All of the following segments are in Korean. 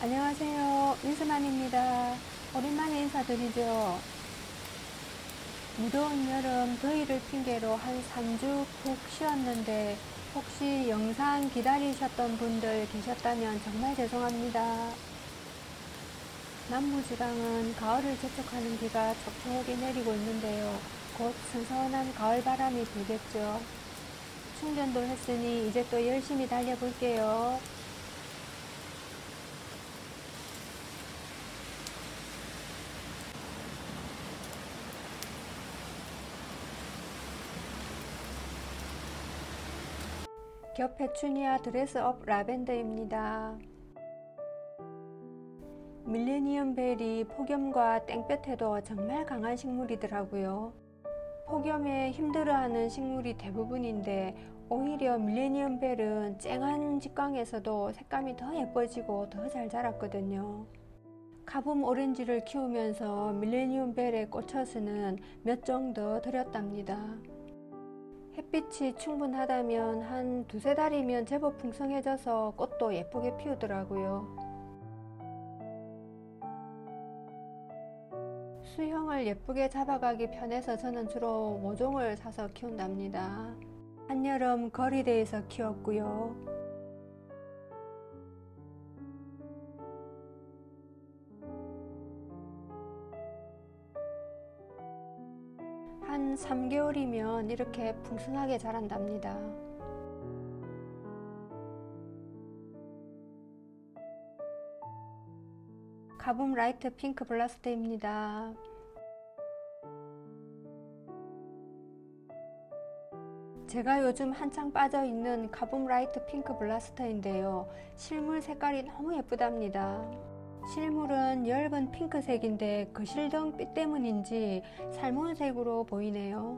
안녕하세요. 민스맘입니다. 오랜만에 인사드리죠. 무더운 여름 더위를 핑계로 한 3주 푹 쉬었는데 혹시 영상 기다리셨던 분들 계셨다면 정말 죄송합니다. 남부지방은 가을을 재촉하는 비가 촉촉히 내리고 있는데요. 곧 선선한 가을 바람이 불겠죠. 충전도 했으니 이제 또 열심히 달려볼게요. 겹 페추니아 드레스업 라벤더입니다. 밀레니엄 벨이 폭염과 땡볕에도 정말 강한 식물이더라고요. 폭염에 힘들어하는 식물이 대부분인데 오히려 밀레니엄 벨은 쨍한 직광에서도 색감이 더 예뻐지고 더 잘 자랐거든요. 카붐 오렌지를 키우면서 밀레니엄 벨에 꽂혀서는 몇 종 더 들였답니다. 햇빛이 충분하다면 한 두세 달이면 제법 풍성해져서 꽃도 예쁘게 피우더라고요. 수형을 예쁘게 잡아가기 편해서 저는 주로 모종을 사서 키운답니다. 한여름 거리대에서 키웠고요. 한 3개월이면 이렇게 풍성하게 자란답니다. 카붐 라이트 핑크 블라스트입니다. 제가 요즘 한창 빠져있는 카붐 라이트 핑크 블라스터인데요. 실물 색깔이 너무 예쁘답니다. 실물은 엷은 핑크색인데 거실등 빛 때문인지 살몬색으로 보이네요.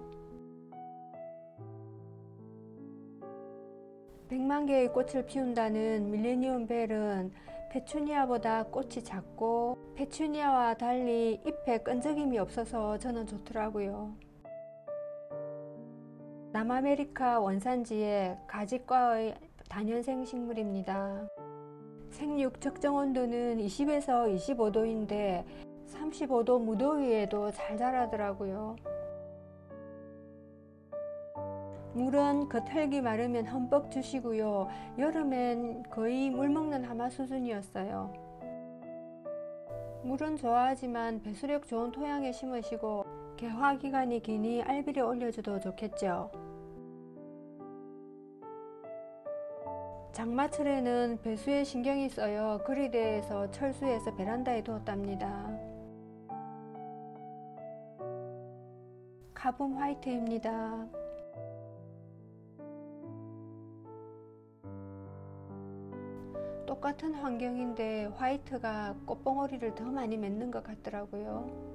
100만 개의 꽃을 피운다는 밀레니엄 벨은 페추니아보다 꽃이 작고 페추니아와 달리 잎에 끈적임이 없어서 저는 좋더라고요. 남아메리카 원산지의 가지과의 다년생 식물입니다. 생육 적정 온도는 20에서 25도인데 35도 무더위에도 잘 자라더라고요. 물은 겉흙이 마르면 흠뻑 주시고요. 여름엔 거의 물 먹는 하마 수준이었어요. 물은 좋아하지만 배수력 좋은 토양에 심으시고 개화 기간이 기니 알비를 올려줘도 좋겠죠. 장마철에는 배수에 신경이 써요. 그리대에서 철수해서 베란다에 두었답니다. 카붐 화이트입니다. 똑같은 환경인데 화이트가 꽃봉오리를 더 많이 맺는 것 같더라고요.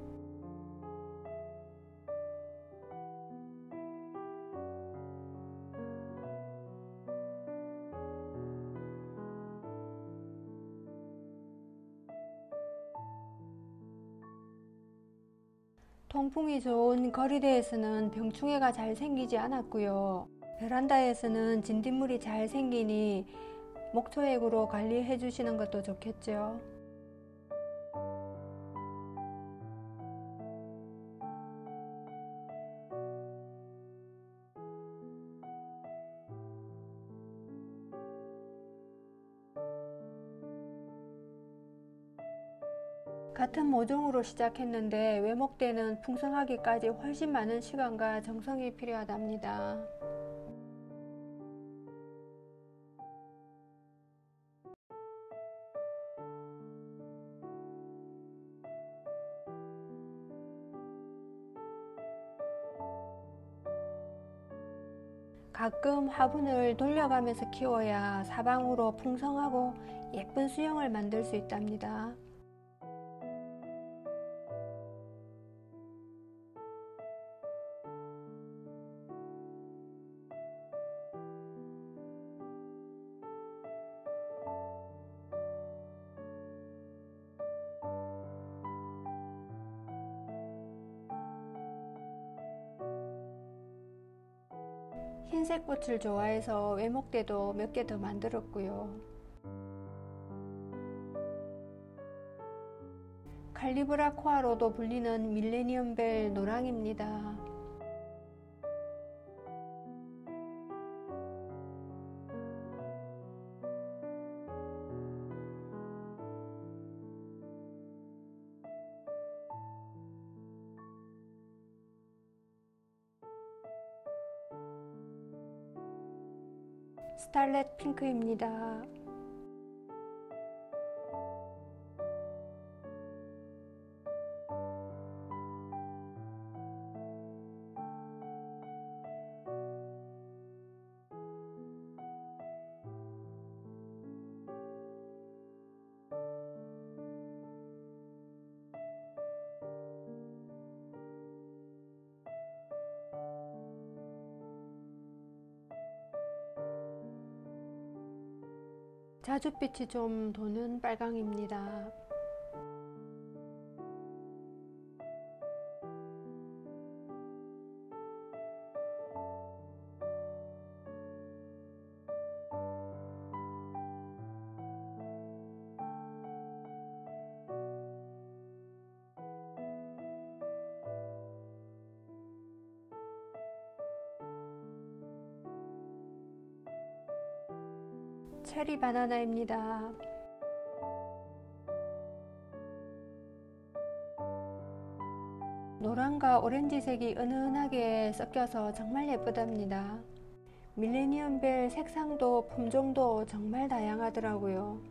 통풍이 좋은 거리대에서는 병충해가 잘 생기지 않았고요. 베란다에서는 진딧물이 잘 생기니 목초액으로 관리해 주시는 것도 좋겠죠. 같은 모종으로 시작했는데 외목대는 풍성하기까지 훨씬 많은 시간과 정성이 필요하답니다. 가끔 화분을 돌려가면서 키워야 사방으로 풍성하고 예쁜 수영을 만들 수 있답니다. 흰색 꽃을 좋아해서 외목대도 몇 개 더 만들었고요. 칼리브라 코아로도 불리는 밀레니엄벨 노랑입니다. 스탈렛 핑크입니다. 자줏빛이 좀 도는 빨강입니다. 체리 바나나입니다. 노란과 오렌지색이 은은하게 섞여서 정말 예쁘답니다. 밀레니엄벨 색상도 품종도 정말 다양하더라고요.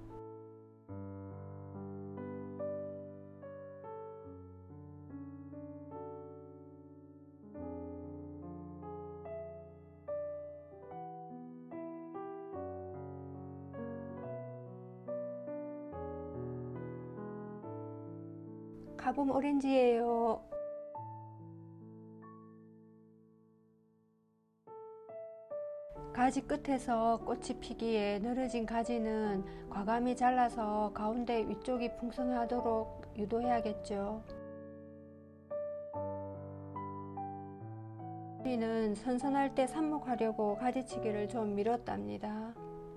가봄 오렌지예요. 가지 끝에서 꽃이 피기에 늘어진 가지는 과감히 잘라서 가운데 위쪽이 풍성하도록 유도해야겠죠. 우리는 선선할 때 삽목하려고 가지치기를 좀 미뤘답니다.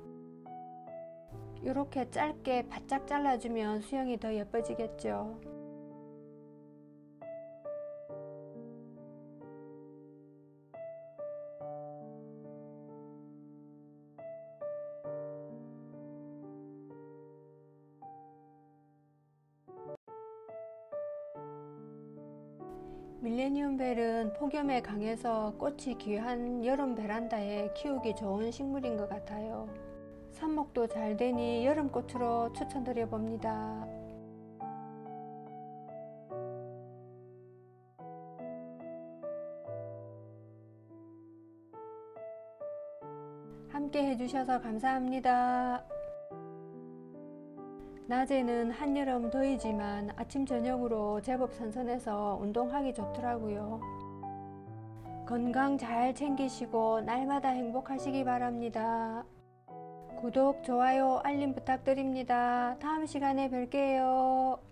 이렇게 짧게 바짝 잘라주면 수영이 더 예뻐지겠죠. 밀레니엄벨은 폭염에 강해서 꽃이 귀한 여름 베란다에 키우기 좋은 식물인 것 같아요. 삽목도 잘 되니 여름꽃으로 추천드려 봅니다. 함께 해주셔서 감사합니다. 낮에는 한여름 더위지만 아침 저녁으로 제법 선선해서 운동하기 좋더라고요. 건강 잘 챙기시고 날마다 행복하시기 바랍니다. 구독, 좋아요, 알림 부탁드립니다. 다음 시간에 뵐게요.